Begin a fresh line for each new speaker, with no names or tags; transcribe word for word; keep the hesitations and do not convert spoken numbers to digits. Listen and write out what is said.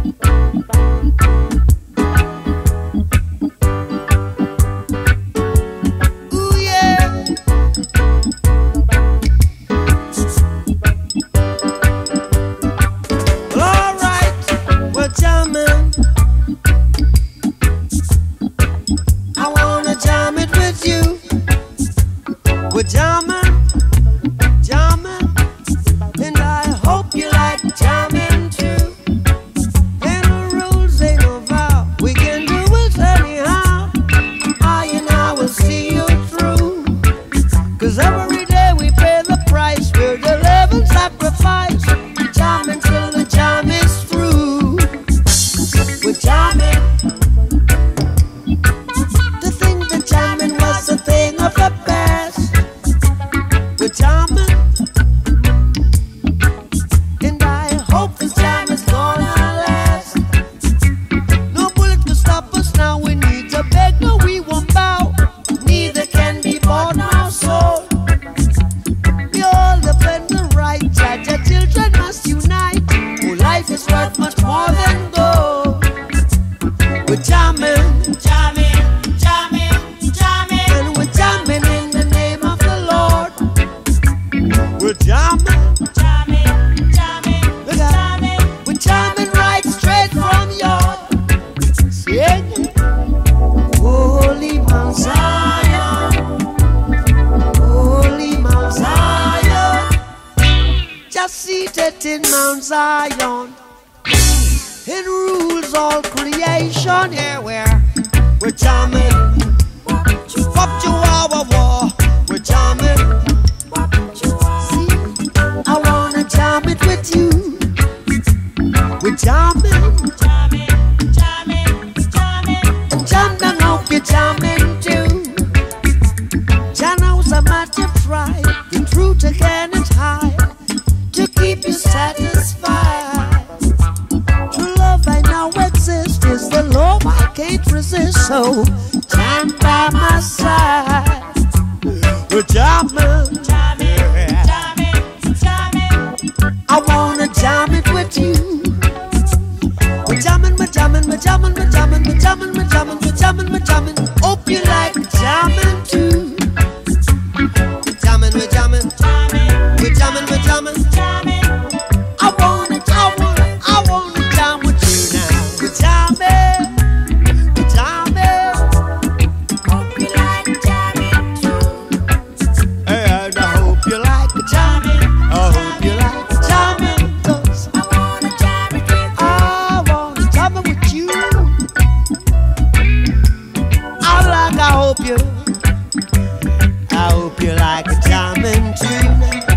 seated in Mount Zion. It rules all creation. Here we're, we're jamming. Wop chihuahua war. We're jamming. See, I wanna jam it with you. We're jamming. Jamming, jamming, jamming. And jam down, hope you're jamming too. Jah knows how much you try. The truth again is high. To keep you satisfied. True love I know exists is the love I can't resist. So stand by my side. We're jamming, jamming, jamming, jamming. I wanna jam it with you. We're jamming, we're jamming, we're jamming, we're jamming, we're jamming, we're jamming, we're jamming, we're jamming. Hope you like jamming too. We're jamming, we're jamming, jamming. We're jamming, we're jamming. I wanna, I wanna, I wanna jam with you now. We're jamming, we're jamming. Hope you like jamming too. And I hope you like jamming. I hope you like jamming, 'cause I wanna jam it with you. I wanna jam it with you. I like, I hope you, I hope you like jamming too now.